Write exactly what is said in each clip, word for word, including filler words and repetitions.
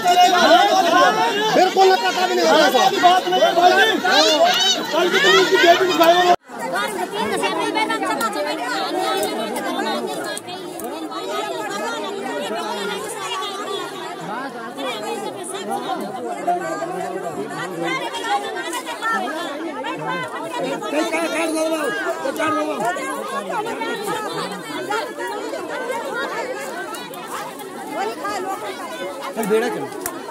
बिल्कुल ना पता भी नहीं होगा बेड़ा चलो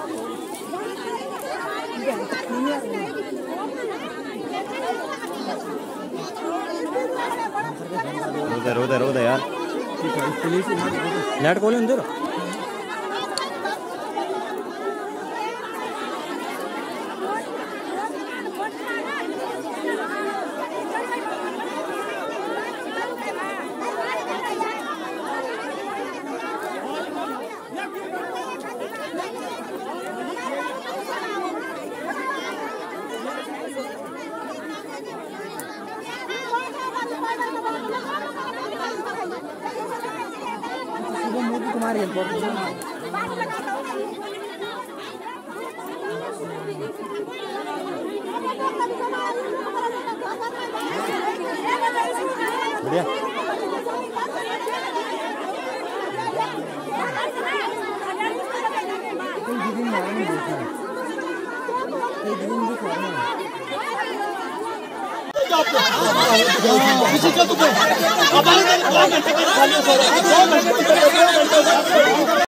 उधर उधर उधर यार नेट खोले अंदर तुम्हारे बढ़िया किसी का तो